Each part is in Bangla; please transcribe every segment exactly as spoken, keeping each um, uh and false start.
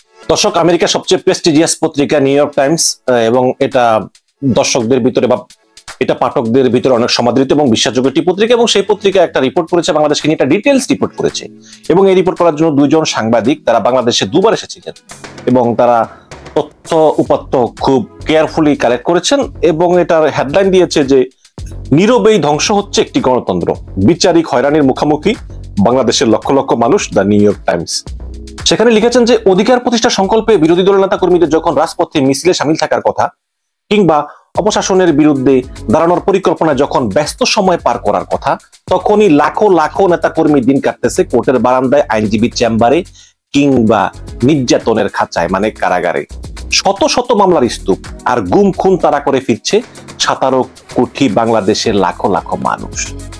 দর্শক, আমেরিকার সবচেয়ে প্রেস্টিজিয়াস পত্রিকা নিউ ইয়র্ক টাইমস এবং এটা দর্শকদের ভিতরে বা এটা পাঠকদের ভিতরে অনেক সমাদৃত এবং বিশ্বাসযোগ্য একটি পত্রিকা, এবং সেই পত্রিকা একটা রিপোর্ট করেছে বাংলাদেশকে নিয়ে, একটা ডিটেলস রিপোর্ট করেছে। এবং এই রিপোর্ট করার জন্য দুইজন সাংবাদিক তারা বাংলাদেশে দুবার এসেছিলেন এবং তারা তথ্য উপাত্ত খুব কেয়ারফুলি কালেক্ট করেছেন এবং এটার হেডলাইন দিয়েছে যে নীরবেই ধ্বংস হচ্ছে একটি গণতন্ত্র, বিচারিক হয়রানির মুখোমুখি বাংলাদেশের লক্ষ লক্ষ মানুষ। দ্য নিউ ইয়র্ক টাইমস সেখানে লিখেছেন যে অধিকার প্রতিষ্ঠার সংকল্পে বিরোধী দলের নেতা কর্মীদের যখন রাজপথে মিছিলে সামিল থাকার কথা কিংবা অপশাসনের বিরুদ্ধে দাঁড়ানোর পরিকল্পনা যখন ব্যস্ত সময় পার করার কথা, তখনই লাখো লাখো নেতা কর্মী দিন কাটতেছে কোর্টের বারান্দায়, আইনজীবী চেম্বারে কিংবা নির্যাতনের খাঁচায় মানে কারাগারে। শত শত মামলার স্তূপ আর গুম খুন তারা করে ফিরছে সতেরো কোটি বাংলাদেশের লাখো লাখো মানুষ।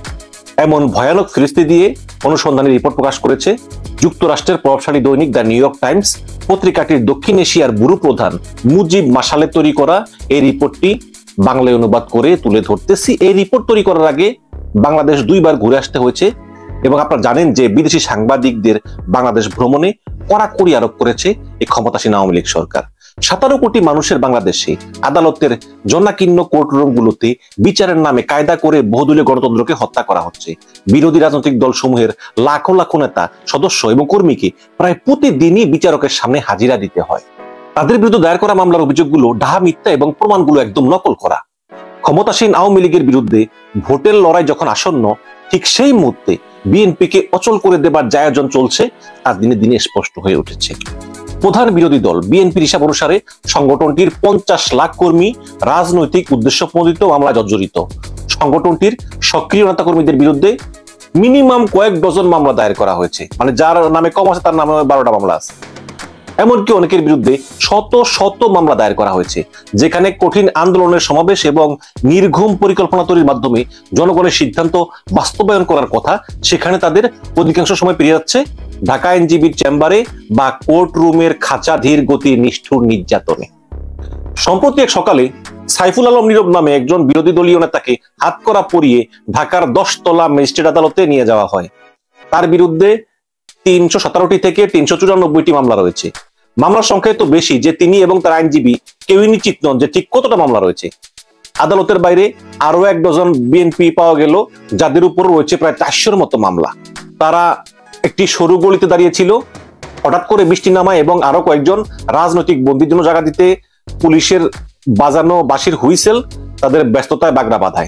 এমন ভয়ানক পরিস্থিতি দিয়ে অনুসন্ধানী রিপোর্ট প্রকাশ করেছে যুক্তরাষ্ট্রের প্রভাবশালী দৈনিক দ্য নিউ ইয়র্ক টাইমস। পত্রিকাটির দক্ষিণ এশিয়ার ব্যুরো প্রধান মুজিব মাসালে তৈরি করা এই রিপোর্টটি বাংলায় অনুবাদ করে তুলে ধরতেছি। এই রিপোর্ট তৈরি করার আগে বাংলাদেশ দুইবার ঘুরে আসতে হয়েছে এবং আপনারা জানেন যে বিদেশি সাংবাদিকদের বাংলাদেশ ভ্রমণে কড়াকড়ি আরোপ করেছে এই ক্ষমতাসীন আওয়ামী লীগ সরকার। সতেরো কোটি মানুষের বাংলাদেশে আদালতের জনাকীর্ণ কোর্টরুমগুলোতে বিচারের নামে কায়দা করে বহুদলীয় গণতন্ত্রকে হত্যা করা হচ্ছে। বিরোধী রাজনৈতিক দলসমূহের লাখো লাখো নেতা, সদস্য এবং কর্মীকে প্রায় প্রতিদিনই বিচারকের সামনে হাজিরা দিতে হয়। তাদের বিরুদ্ধে দায়ের করা মামলার অভিযোগগুলো ডাহা মিথ্যা এবং প্রমাণগুলো একদম নকল করা। ক্ষমতাসীন আওয়ামী লীগের বিরুদ্ধে ভোটের লড়াই যখন আসন্ন, ঠিক সেই মুহূর্তে বিএনপিকে অচল করে দেবার যে আয়োজন চলছে তা দিনে দিনে স্পষ্ট হয়ে উঠেছে। প্রধান বিরোধী দল বিএনপির হিসাব অনুসারে সংগঠনটির পঞ্চাশ লাখ কর্মী রাজনৈতিক উদ্দেশ্য প্রণোদিত মামলায় জর্জরিত। সংগঠনটির সক্রিয় নেতা কর্মীদের বিরুদ্ধে মিনিমাম কয়েক ডজন মামলা দায়ের করা হয়েছে, মানে যার নামে কম আছে তার নামে বারোটা মামলা আছে। এমনকি অনেকের বিরুদ্ধে শত শত মামলা দায়ের করা হয়েছে, যেখানে কঠিন আন্দোলনের সমাবেশ এবং নির্ঘুম পরিকল্পনা তৈরির মাধ্যমে জনগণের সিদ্ধান্ত বাস্তবায়ন করার কথা, সেখানে তাদের অধিকাংশ সময় পেরিয়ে যাচ্ছে ঢাকা আইনজীবীর চেম্বারে বা কোর্ট রুমের খাঁচা ধীর গতির নিষ্ঠুর নির্যাতনে। সম্প্রতি এক সকালে সাইফুল আলম নীরব নামে একজন বিরোধী দলীয় নেতাকে হাতকড়া পরিয়ে ঢাকার দশতলা ম্যাজিস্ট্রেট আদালতে নিয়ে যাওয়া হয়। তার বিরুদ্ধে তিনশো সতেরোটি থেকে তিনশো চুরানব্বইটি মামলা রয়েছে। মামলার সংখ্যা এত বেশি যে তিনি এবং তার আইনজীবী কেউই নিশ্চিত নন যে ঠিক কতটা মামলা রয়েছে। আদালতের বাইরে আরো এক ডজন বিএনপি পাওয়া গেল, যাদের উপর রয়েছে প্রায় চারশোর মতো মামলা। তারা একটি সরু গলিতে দাঁড়িয়েছিল, হঠাৎ করে বৃষ্টি নামায় এবং আরো কয়েকজন রাজনৈতিক বন্দীর জন্য জায়গা দিতে পুলিশের বাজানো বাঁশির হুইসেল তাদের ব্যস্ততায় বাগড়া বাঁধায়।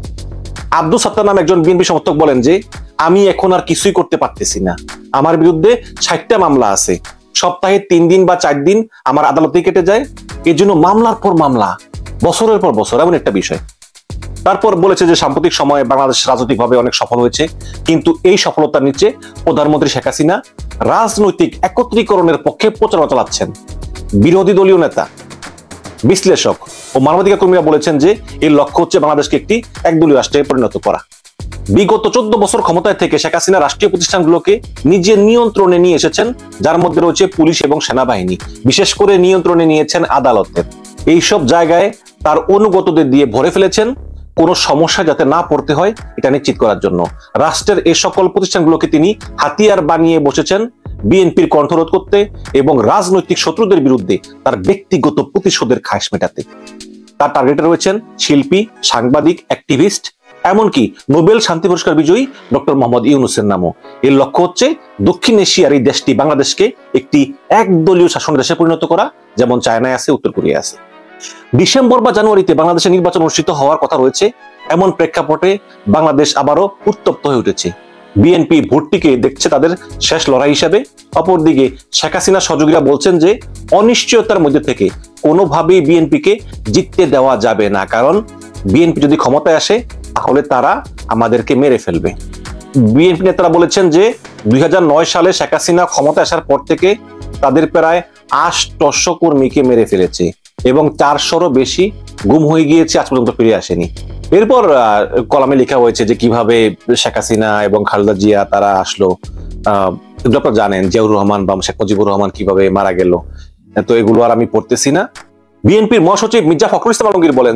আব্দুল সাত্তার নামে একজন বিএনপি সমর্থক বলেন যে আমি এখন আর কিছুই করতে পারতেছি না, আমার বিরুদ্ধে ষাটটা মামলা আছে, সপ্তাহে তিন দিন বা চার দিন আমার আদালতে কেটে যায়, এর জন্য মামলার পর মামলা, বছরের পর বছর, এমন একটা বিষয়। তারপর বলেছে যে সাম্প্রতিক সময়ে বাংলাদেশ রাজনৈতিকভাবে অনেক সফল হয়েছে, কিন্তু এই সফলতার নিচে প্রধানমন্ত্রী শেখ হাসিনা রাজনৈতিক একত্রীকরণের পক্ষে প্রচারণা চালাচ্ছেন। বিরোধী দলীয় নেতা, বিশ্লেষক ও মানবাধিকার কর্মীরা বলেছেন যে এর লক্ষ্য হচ্ছে বাংলাদেশকে একটি একদলীয় রাষ্ট্রে পরিণত করা। বিগত চোদ্দ বছর ক্ষমতায় থেকে শেখ হাসিনা রাষ্ট্রীয় প্রতিষ্ঠানগুলোকে নিজের নিয়ন্ত্রণে নিয়ে এসেছেন, যার মধ্যে রয়েছে পুলিশ এবং সেনাবাহিনী। বিশেষ করে নিয়ন্ত্রণে নিয়েছেন আদালতের। এইসব জায়গায় তার অনুগতদের দিয়ে ভরে ফেলেছেন, কোনো সমস্যা যাতে না পড়তে হয় এটা নিশ্চিত করার জন্য। রাষ্ট্রের এই সকল প্রতিষ্ঠানগুলোকে তিনি হাতিয়ার বানিয়ে বসেছেন বিএনপির কণ্ঠরোধ করতে এবং রাজনৈতিক শত্রুদের বিরুদ্ধে তার ব্যক্তিগত প্রতিশোধের খায়েশ মেটাতে। তার টার্গেটে রয়েছেন শিল্পী, সাংবাদিক, অ্যাক্টিভিস্ট, এমনকি নোবেল শান্তি পুরস্কার বিজয়ী ডক্টর মোহাম্মদ ইউনূসের নামও। এর লক্ষ্য হচ্ছে দক্ষিণ এশিয়ার এই দেশটি বাংলাদেশকে একটি একদলীয় শাসন দেশে পরিণত করা, যেমন চায়নায় আছে, উত্তর কোরিয়া আছে। ডিসেম্বর বা জানুয়ারিতে বাংলাদেশে নির্বাচন অনুষ্ঠিত হওয়ার কথা রয়েছে, এমন প্রেক্ষাপটে বাংলাদেশ আবারও উত্তপ্ত হয়ে উঠেছে। বিএনপি ভোটটিকে দেখছে তাদের শেষ লড়াই হিসাবে। অপরদিকে শেখ হাসিনা সহযোগীরা বলছেন যে অনিশ্চয়তার মধ্যে থেকে কোনোভাবেই বিএনপিকে জিততে দেওয়া যাবে না, কারণ বিএনপি যদি ক্ষমতায় আসে তাহলে তারা আমাদেরকে মেরে ফেলবে। বিএনপি নেতারা বলেছেন যে দুই হাজার নয় সালে শেখ হাসিনা ক্ষমতায় আসার পর থেকে তাদের প্রায় আটশো কর্মীকে মেরে ফেলেছে এবং চারশোরও বেশি গুম হয়ে গিয়েছে, আজ পর্যন্ত ফিরে আসেনি। এরপর কলামে লেখা হয়েছে যে কিভাবে শেখ হাসিনা এবং খালেদা জিয়া তারা আসলো, আহ এগুলো আপনারা জানেন, জিয়াউর রহমান বা শেখ মুজিবুর রহমান কিভাবে মারা গেল, তো এগুলো আর আমি পড়তেছি না। বিএনপির মহাসচিব মির্জা ফখরুল ইসলাম আলমগীর বলেন যে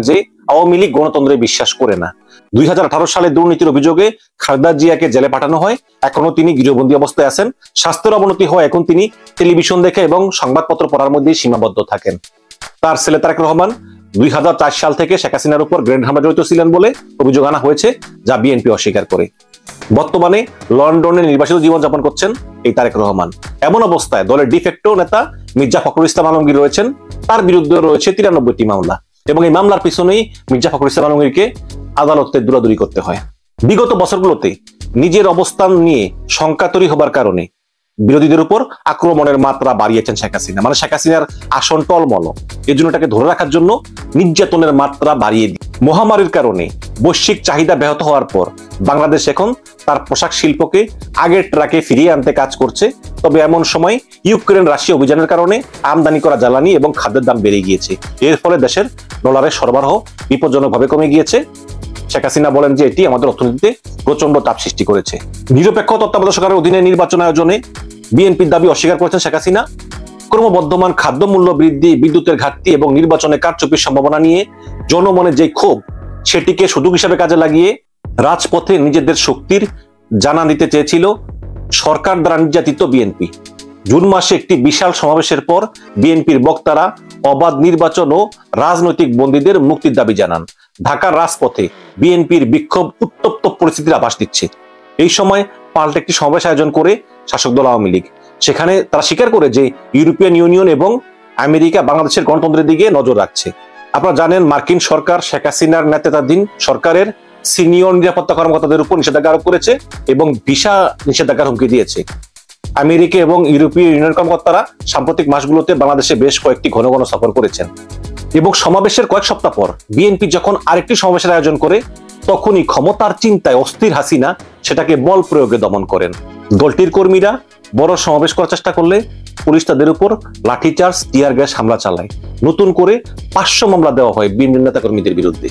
আওয়ামী লীগ গণতন্ত্রে বিশ্বাস করে না। দুই হাজার আঠারো সালে দুর্নীতির অভিযোগে খালেদা জিয়াকে জেলে পাঠানো হয়, এখনো তিনি গৃহবন্দী অবস্থায় আছেন। স্বাস্থ্যের অবনতি হয়, এখন তিনি টেলিভিশন দেখে এবং সংবাদপত্র পড়ার মধ্যেই সীমাবদ্ধ থাকেন। তার ছেলে তারেক রহমান দুই হাজার চার সাল থেকে শেখ হাসিনার উপর গ্রেনেড হামলা জড়িত ছিলেন বলে অভিযোগ আনা হয়েছে, যা বিএনপি অস্বীকার করে। বর্তমানে লন্ডনে নির্বাসিত জীবনযাপন করছেন এই তারেক রহমান। এমন অবস্থায় দলের ডিফেক্টো নেতা মির্জা ফখরুল ইসলাম আলমগীর রয়েছেন, তার বিরুদ্ধে রয়েছে তিরানব্বইটি মামলা, এবং এই মামলার পিছনেই মির্জা ফখরুল ইসলাম আলমগীরকে আদালতে দৌড়াদৌড়ি করতে হয়। বিগত বছরগুলোতে নিজের অবস্থান নিয়ে শঙ্কা তৈরি হবার কারণে বিরোধীদের উপর আক্রমণের মাত্রা বাড়িয়েছেন শেখ হাসিনা। মানে শেখ হাসিনার আসন টলমল, এই জন্য এটাকে ধরে রাখার জন্য নির্যাতনের মাত্রা বাড়িয়ে দিয়ে মহামারীর কারণে বৈশ্বিক চাহিদা ব্যাহত হওয়ার পর বাংলাদেশ এখন তার পোশাক শিল্পকে আগের ট্রাকে ফিরিয়ে আনতে কাজ করছে। তবে এমন সময় ইউক্রেন রাশিয়া অভিযানের কারণে আমদানি করা জ্বালানি এবং খাদ্যের দাম বেড়ে গিয়েছে। এর ফলে দেশের ডলারের সরবরাহ বিপজ্জনকভাবে কমে গিয়েছে। শেখ হাসিনা বলেন যে এটি আমাদের অর্থনীতিতে প্রচন্ড চাপ সৃষ্টি করেছে। নিরপেক্ষ তত্ত্বাবধায়ক সরকারের অধীনে নির্বাচন আয়োজনে বিএনপির দাবি অস্বীকার করেছেন শেখ হাসিনা। ক্রমবর্ধমান খাদ্য মূল্য বৃদ্ধি, বিদ্যুতের ঘাটতি এবং নির্বাচনে কারচুপির সম্ভাবনা নিয়ে জনমনে যে ক্ষোভ, সেটিকে সুযোগ হিসেবে কাজে লাগিয়ে রাজপথে নিজেদের শক্তির জানান দিতে চেয়েছিল সরকার দ্বারা নির্যাতিত বিএনপি। জুন মাসে একটি বিশাল সমাবেশের পর বিএনপির বক্তারা অবাধ নির্বাচন ও রাজনৈতিক বন্দীদের মুক্তির দাবি জানান। ঢাকার রাজপথে বিএনপির বিক্ষোভ উত্তপ্ত পরিস্থিতির আভাস দিচ্ছে। এই সময় পাল্টা একটি সমাবেশ আয়োজন করে শাসক দল আওয়ামী লীগ। সেখানে তারা স্বীকার করে যে ইউরোপিয়ান ইউনিয়ন এবং আমেরিকা বাংলাদেশের গণতন্ত্রের দিকে নজর রাখছে। আপনারা জানেন মার্কিন সরকার শেখ হাসিনার নেতৃত্বাধীন সরকারের সিনিয়র নিরাপত্তা কর্মকর্তাদের উপর নিষেধাজ্ঞা আরোপ করেছে এবং ভিসা নিষেধাজ্ঞার হুমকি দিয়েছে। আমেরিকা এবং ইউরোপীয় ইউনিয়ন কর্মকর্তারা সাম্প্রতিক মাসগুলোতে বাংলাদেশে বেশ কয়েকটি ঘন ঘন সফর করেছেন, এবং সমাবেশের কয়েক সপ্তাহ পর বিএনপি যখন আরেকটি সমাবেশের আয়োজন করে, তখনই ক্ষমতার চিন্তায় অস্থির হাসিনা সেটাকে বল প্রয়োগে দমন করেন। দলটির কর্মীরা বড় সমাবেশ করার চেষ্টা করলে পুলিশ তাদের উপর লাঠিচার্জ, টিয়ার গ্যাস হামলা চালায়। নতুন করে পাঁচশো মামলা দেওয়া হয় বিএনপি নেতা কর্মীদের বিরুদ্ধে।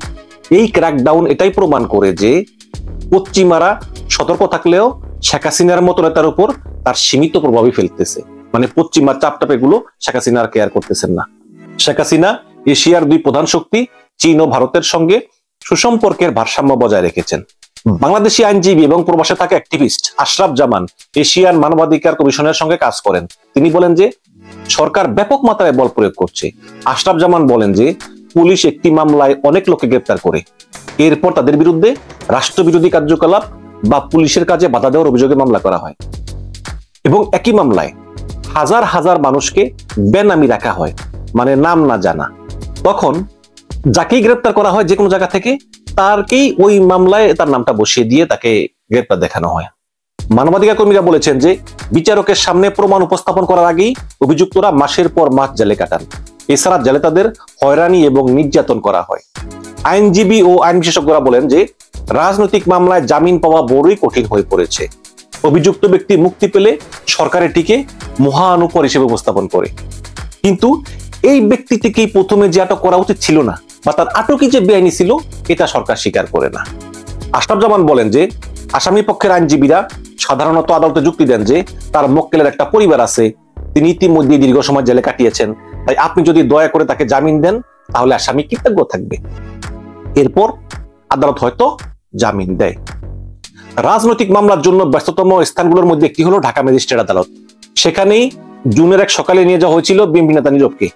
এই ক্র্যাকডাউন এটাই প্রমাণ করে যে পশ্চিমারা সতর্ক থাকলেও শেখ হাসিনার মতো নেতার উপর তার সীমিত প্রভাবই ফেলতেছে। মানে পশ্চিমার চাপটাপ এগুলো শেখ হাসিনা আর কেয়ার করতেছেন না। শেখ হাসিনা এশিয়ার দুই প্রধান শক্তি চীন ও ভারতের সঙ্গে সুসম্পর্কের ভারসাম্য বজায় রেখেছেন। বাংলাদেশি আইনজীবী এবং প্রবাসে থাকা অ্যাক্টিভিস্ট আশরাফ জামান এশিয়ান মানবাধিকার কমিশনের সঙ্গে কাজ করেন। তিনি বলেন যে সরকার ব্যাপক মাত্রায় বল প্রয়োগ করছে। আশরাফ জামান বলেন যে পুলিশ একটি মামলায় অনেক লোককে গ্রেপ্তার করে, এরপর তাদের বিরুদ্ধে রাষ্ট্রবিরোধী কার্যকলাপ বা পুলিশের কাজে বাধা দেওয়ার অভিযোগে মামলা করা হয়, এবং একই মামলায় হাজার হাজার মানুষকে বেনামি রাখা হয়, মানে নাম না জানা। তখন যাকেই গ্রেপ্তার করা হয় যে কোনো জায়গা থেকে, তারকেই ওই মামলায় তার নামটা বসিয়ে দিয়ে তাকে গ্রেপ্তার দেখানো হয়। মানবাধিকার কর্মীরা বলেছেন যে বিচারকের সামনে প্রমাণ উপস্থাপন করার আগেই অভিযুক্তরা মাসের পর মাস জেলে কাটান। এছাড়া জেলে তাদের হয়রানি এবং নির্যাতন করা হয়। আইনজীবী ও আইন বিশেষজ্ঞরা বলেন যে রাজনৈতিক মামলায় জামিন পাওয়া বড়ই কঠিন হয়ে পড়েছে। অভিযুক্ত ব্যক্তি মুক্তি পেলে সরকার এটিকে মহানুপর হিসেবে উপস্থাপন করে, কিন্তু এই ব্যক্তিটিকেই প্রথমে যে আটক করা উচিত ছিল না, বা তার আটকই যে বেআইনি ছিল, এটা সরকার স্বীকার করে না। আশরাফ জামান বলেন যে আসামি পক্ষের আইনজীবীরা সাধারণত আদালতে যুক্তি দেন যে তার মক্কেলের একটা পরিবার আছে, তিনি ইতিমধ্যে দীর্ঘ সময় জেলে কাটিয়েছেন, তাই আপনি যদি দয়া করে তাকে জামিন দেন তাহলে আসামি কৃতজ্ঞ থাকবে। এরপর আদালত হয়তো জামিন দেয়। রাজনৈতিক মামলার জন্য ব্যস্ততম স্থানগুলোর মধ্যে একটি হলো ঢাকা ম্যাজিস্ট্রেট আদালত। সেখানেই জুনের এক সকালে নিয়ে যাওয়া হয়েছিল বিএনপি নেতা নীরবকে।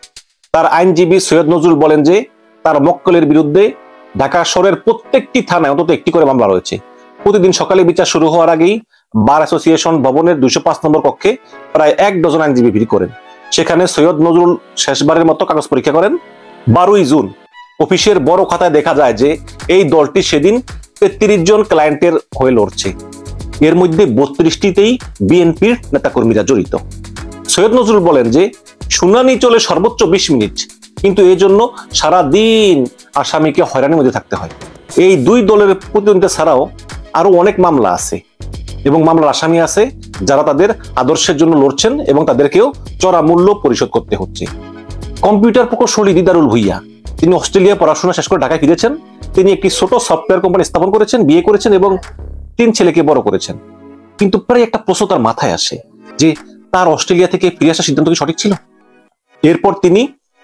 তার আইনজীবী সৈয়দ নজরুল বলেন যে তার মক্কেলের বিরুদ্ধে ঢাকা শহরের প্রত্যেকটি থানায় অন্তত একটি করে মামলা রয়েছে। প্রতিদিন সকালে বিচার শুরু হওয়ার আগেই বার অ্যাসোসিয়েশন ভবনের দুইশো পাঁচ নম্বর কক্ষে প্রায় এক ডজন আইনজীবী ভিড় করেন। সেখানে সৈয়দ নজরুল শেষবারের মতো কাগজ পরীক্ষা করেন। বারোই জুন অফিসের বড় খাতায় দেখা যায় যে এই দলটি সেদিন তেত্রিশ জন ক্লায়েন্টের হয়ে লড়ছে। এর মধ্যে বত্রিশটিতেই বিএনপির নেতাকর্মীরা জড়িত। সৈয়দ নজরুল বলেন যে শুনানি চলে সর্বোচ্চ বিশ মিনিট, কিন্তু এই জন্য সারা দিন আসামিকে হয়রানির মধ্যে থাকতে হয়। এই দুই দলের প্রতিদ্বন্দ্বিতা ছাড়াও আরো অনেক মামলা আছে এবং মামলার আসামি আছে যারা তাদের আদর্শের জন্য লড়ছেন এবং তাদেরকেও চড়া মূল্য পরিশোধ করতে হচ্ছে। কম্পিউটার প্রকৌশলী দিদারুল ভুইয়া, তিনি অস্ট্রেলিয়া পড়াশোনা শেষ করে ঢাকায় ফিরেছেন। তিনি একটি ছোট সফটওয়্যার কোম্পানি স্থাপন করেছেন, বিয়ে করেছেন এবং তিন ছেলেকে বড় করেছেন। কিন্তু প্রায় একটা প্রশ্ন তার মাথায় আসে যে তার অস্ট্রেলিয়া থেকে ফিরে আসার সিদ্ধান্ত কি সঠিক ছিল? এরপর তিনি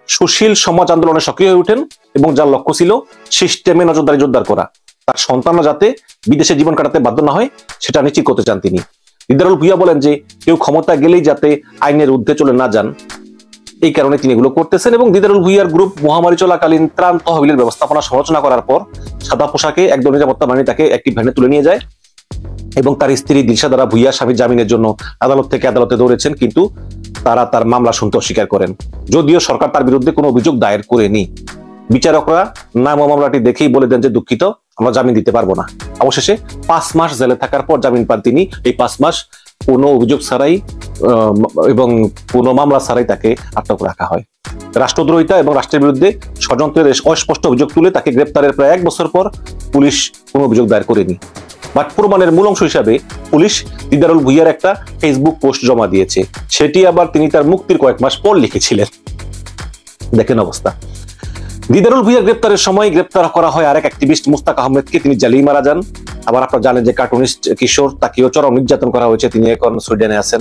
সুশীল সমাজ আন্দোলনে সক্রিয় হয়ে ওঠেন এবং যার লক্ষ্য ছিল সিস্টেমে নজরদারি জোরদার করা, তার সন্তানরা যাতে বিদেশে জীবন কাটাতে বাধ্য না হয় সেটা নিশ্চিত করতে চান তিনি। দিদারুল ভূঁইয়া বলেন যে কেউ ক্ষমতা গেলেই যাতে আইনের ঊর্ধ্বে চলে না যান, এই কারণে তিনি এগুলো করতেছেন। এবং দিদারুল ভূঁইয়ার গ্রুপ মহামারী চলাকালীন ত্রাণ তহবিলের ব্যবস্থাপনা সমালোচনা করার পর সাদা পোশাকে একদল নিরাপত্তা বাহিনী তাকে একটি ভ্যানে তুলে নিয়ে যায় এবং তার স্ত্রী দিলশাদারা ভূঁইয়া স্বামীর জামিনের জন্য আদালত থেকে আদালতে দৌড়েছেন, কিন্তু তারা তার মামলা শুনতে অস্বীকার করেন, যদিও সরকার তার বিরুদ্ধে কোনো অভিযোগ দায়ের করেনি। বিচারকরা নাম ও মামলাটি দেখেই বলে দেন যে দুঃখিত, আমরা জামিন দিতে পারবো না। অবশেষে পাঁচ মাস জেলে থাকার পর জামিন পান তিনি। এই পাঁচ মাস কোনো অভিযোগ ছাড়াই এবং কোনো মামলা ছাড়াই তাকে আটক রাখা হয়। রাষ্ট্রদ্রোহিতা এবং রাষ্ট্রের বিরুদ্ধে ষড়যন্ত্রের অস্পষ্ট অভিযোগ তুলে তাকে গ্রেপ্তারের প্রায় এক বছর পর পুলিশ কোনো অভিযোগ দায়ের করেনি। বাট প্রমাণের মূল অংশ হিসাবে পুলিশ দিদারুল ভূঁইয়ার একটা ফেসবুক পোস্ট জমা দিয়েছে, সেটি আবার তিনি তার মুক্তির কয়েক মাস পর লিখেছিলেন। দেখেন অবস্থা। দিদারুল ভূঁইয়ার গ্রেপ্তারের সময় গ্রেপ্তার করা হয় আরেক অ্যাক্টিভিস্ট মুস্তাক আহমেদকে, তিনি জালিয়ে মারা যান। আবার আপনারা জানেন যে কার্টুনিস্ট কিশোর, তাকেও চরম নির্যাতন করা হয়েছে, তিনি এখন সুইডেনে আছেন।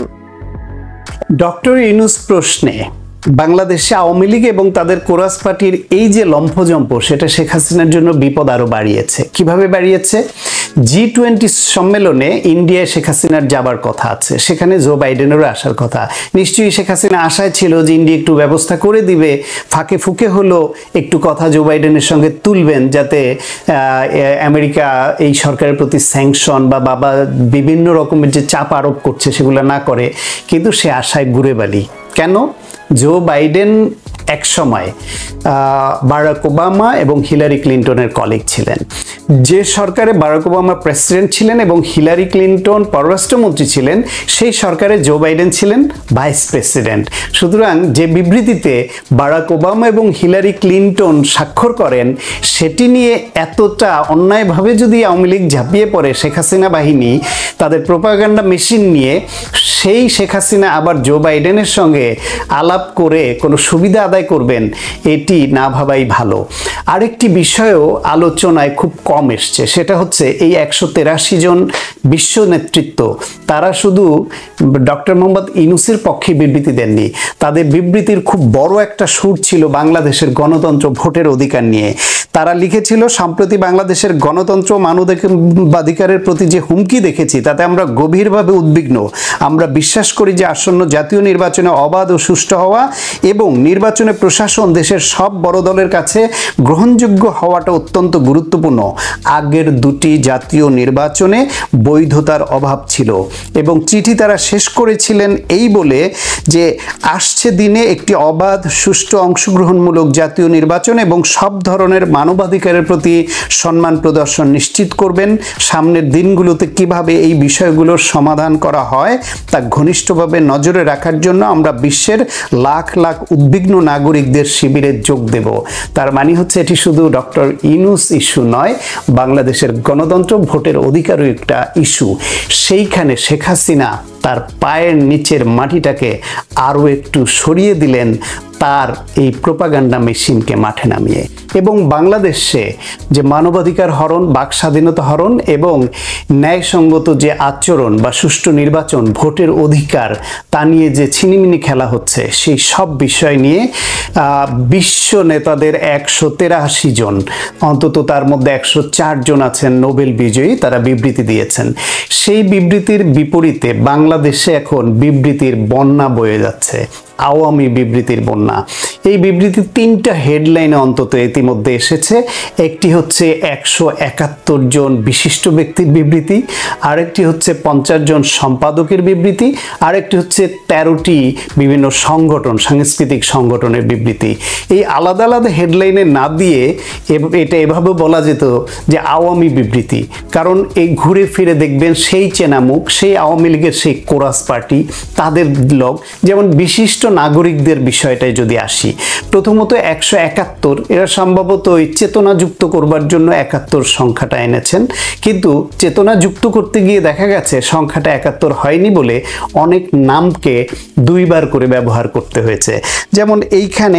ডক্টর ইউনূস প্রশ্নে বাংলাদেশে আওয়ামী লীগ এবং তাদের কোরাস পার্টির এই যে লম্ফজম্প, সেটা শেখ হাসিনার জন্য বিপদ আরো বাড়িয়েছে। কিভাবে বাড়িয়েছে? জি টোয়েন্টি সম্মেলনে ইন্ডিয়ায় শেখ হাসিনার যাবার কথা আছে, সেখানে জো বাইডেনেরও আসার কথা। নিশ্চয়ই শেখ হাসিনা আশায় ছিল যে ইন্ডিয়া একটু ব্যবস্থা করে দিবে, ফাঁকে ফুঁকে হলো একটু কথা জো বাইডেনের সঙ্গে তুলবেন, যাতে আমেরিকা এই সরকারের প্রতি স্যাংশন বা বাবা বিভিন্ন রকমের যে চাপ আরোপ করছে সেগুলো না করে। কিন্তু সে আশায় ঘুরে বালি। কেন? জো বাইডেন এক সময় বারাক ওবামা এবং হিলারি ক্লিন্টনের কলিগ ছিলেন। যে সরকারে বারাক ওবামা প্রেসিডেন্ট ছিলেন এবং হিলারি ক্লিন্টন পররাষ্ট্রমন্ত্রী ছিলেন, সেই সরকারে জো বাইডেন ছিলেন ভাইস প্রেসিডেন্ট। সুতরাং যে বিবৃতিতে বারাক ওবামা এবং হিলারি ক্লিন্টন স্বাক্ষর করেন, সেটি নিয়ে এতটা অন্যায়ভাবে যদি আওয়ামী লীগ ঝাঁপিয়ে পড়ে, শেখ হাসিনা বাহিনী তাদের প্রোপাগান্ডা মেশিন নিয়ে, সেই শেখ হাসিনা আবার জো বাইডেনের সঙ্গে আলাপ করে কোনো সুবিধা আদায় করবেন, এটি না ভাবাই ভালো। আরেকটি বিষয়ও আলোচনায় খুব কম এসছে, সেটা হচ্ছে এই একশো তেরাশি জন বিশ্ব নেতৃত্ব, তারা শুধু ডক্টর মোহাম্মদ ইউনূসের পক্ষে বিবৃতি দেননি, তাদের বিবৃতির খুব বড় একটা সুর ছিল বাংলাদেশের গণতন্ত্র ভোটের অধিকার নিয়ে। তারা লিখেছিল, সম্প্রতি বাংলাদেশের গণতন্ত্র মানবাধিকারের প্রতি যে হুমকি দেখেছি, তাতে আমরা গভীরভাবে উদ্বিগ্ন। আমরা বিশ্বাস করি যে আসন্ন জাতীয় নির্বাচনে অবাধ ও সুষ্ঠু হওয়া এবং নির্বাচনে প্রশাসন দেশের সব বড় দলের কাছে গ্রহণযোগ্য হওয়াটা অত্যন্ত গুরুত্বপূর্ণ। আগের দুটি জাতীয় নির্বাচনে বৈধতার অভাব ছিল এবং চিঠি তারা শেষ করেছিলেন এই বলে যে আসছে দিনে একটি অবাধ সুষ্ঠু অংশগ্রহণমূলক জাতীয় নির্বাচন এবং সব ধরনের মানবাধিকারের প্রতি সম্মান প্রদর্শন নিশ্চিত করবেন। সামনের দিনগুলোতে কিভাবে এই বিষয়গুলোর সমাধান করা হয় তা ঘনিষ্ঠভাবে নজরে রাখার জন্য আমরা বিশ্বের লাখ লাখ উদ্বিগ্ন নাগরিকদের শিবিরে যোগ দেব। তার মানে হচ্ছে এটি শুধু ডক্টর ইউনূস ইস্যু নয়, বাংলাদেশের গণতন্ত্র ভোটের অধিকারও একটা ইস্যু। সেইখানে শেখ হাসিনা তার পায়ের নিচের মাটিটাকে আরও একটু সরিয়ে দিলেন তার এই প্রোপাগান্ডা মেশিনকে মাঠে নামিয়ে। এবং বাংলাদেশে যে মানবাধিকার হরণ, বাক স্বাধীনতা হরণ এবং ন্যায়সঙ্গত যে আচরণ বা সুষ্ঠু নির্বাচন, ভোটের অধিকার, তা নিয়ে যে ছিনিমিনি খেলা হচ্ছে, সেই সব বিষয় নিয়ে বিশ্ব নেতাদের একশো তেরাশি জন, অন্তত তার মধ্যে একশো চার জন আছেন নোবেল বিজয়ী, তারা বিবৃতি দিয়েছেন। সেই বিবৃতির বিপরীতে বাংলাদেশে এখন বিবৃতির বন্যা বয়ে যাচ্ছে, আওয়ামী বিবৃতির বন্যা। এই বিবৃতির তিনটা হেডলাইনে অন্তত ইতিমধ্যে এসেছে। একটি হচ্ছে একশো একাত্তর জন বিশিষ্ট ব্যক্তির বিবৃতি, আরেকটি হচ্ছে পঞ্চাশ জন সম্পাদকের বিবৃতি, আরেকটি হচ্ছে তেরোটি বিভিন্ন সংগঠন, সাংস্কৃতিক সংগঠনের বিবৃতি। এই আলাদা আলাদা হেডলাইনে না দিয়ে এটা এভাবে বলা যেত যে আওয়ামী বিবৃতি, কারণ এই ঘুরে ফিরে দেখবেন সেই চেনা মুখ, সেই আওয়ামী লীগের সেই কোরাস পার্টি, তাদের লোক। যেমন বিশিষ্ট নাগরিকদের বিষয়টায় যদি আসি, প্রথমত একশো একাত্তর, এরা সম্ভবত ওই চেতনা যুক্ত করবার জন্য একাত্তর সংখ্যাটা এনেছেন, কিন্তু চেতনা যুক্ত করতে গিয়ে দেখা গেছে সংখ্যাটা একাত্তর হয়নি বলে অনেক নামকে দুইবার করে ব্যবহার করতে হয়েছে। যেমন এইখানে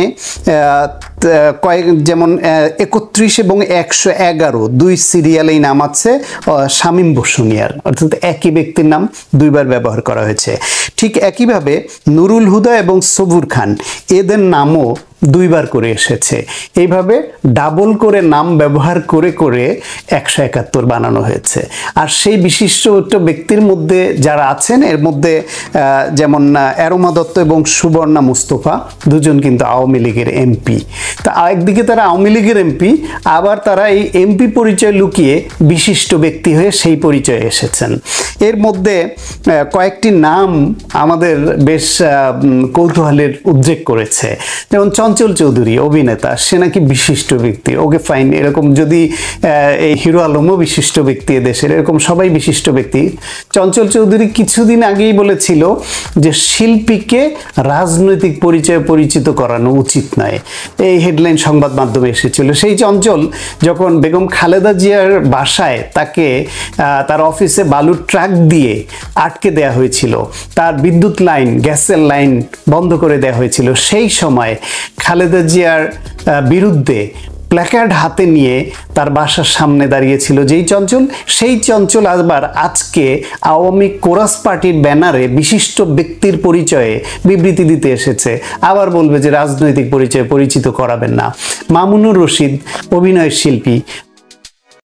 কয়েক, যেমন একত্রিশ এবং একশো এগারো দুই সিরিয়ালেই নাম আছে শামীম বসুনিয়ার, অর্থাৎ একই ব্যক্তির নাম দুইবার ব্যবহার করা হয়েছে। ঠিক একইভাবে নুরুল হুদা এবং সবুর খান, এদের নামও দুইবার করে এসেছে। এইভাবে ডাবল করে নাম ব্যবহার করে করে একশো একাত্তর বানানো হয়েছে। আর সেই বিশিষ্ট ব্যক্তির মধ্যে যারা আছেন এর মধ্যে যেমন অ্যারোমা দত্ত এবং সুবর্ণা মুস্তফা দুজন কিন্তু আওয়ামী লীগের এমপি। তা একদিকে তারা আওয়ামী লীগের এমপি, আবার তারা এই এমপি পরিচয় লুকিয়ে বিশিষ্ট ব্যক্তি হয়ে সেই পরিচয়ে এসেছেন। এর মধ্যে কয়েকটি নাম আমাদের বেশ কৌতূহলের উদ্রেক করেছে, যেমন চঞ্চল চৌধুরী অভিনেতা, সে নাকি বিশিষ্ট ব্যক্তি। ওকে ফাইন, এরকম যদি এই হিরো আলমও বিশিষ্ট ব্যক্তি দেশের, এরকম সবাই বিশিষ্ট ব্যক্তি। চঞ্চল চৌধুরী কিছুদিন আগেই বলেছিল যে শিল্পীকে রাজনৈতিক পরিচয়ে পরিচিত করানো উচিত নয়, এই হেডলাইন সংবাদ মাধ্যমে এসেছিল। সেই চঞ্চল যখন বেগম খালেদা জিয়ার বাসায় তাকে তার অফিসে বালুর ট্রাক দিয়ে আটকে দেয়া হয়েছিল, তার বিদ্যুৎ লাইন গ্যাসের লাইন বন্ধ করে দেয়া হয়েছিল, সেই সময় খালেদা জিয়ার বিরুদ্ধে প্ল্যাকার্ড হাতে নিয়ে তার বাসার সামনে দাঁড়িয়েছিল যেই চঞ্চল, সেই চঞ্চল আবার আজকে আওয়ামী কোরাস পার্টির ব্যানারে বিশিষ্ট ব্যক্তির পরিচয়ে বিবৃতি দিতে এসেছে। আবার বলবে যে রাজনৈতিক পরিচয়ে পরিচিত করাবেন না। মামুনুর রশিদ অভিনয় শিল্পী,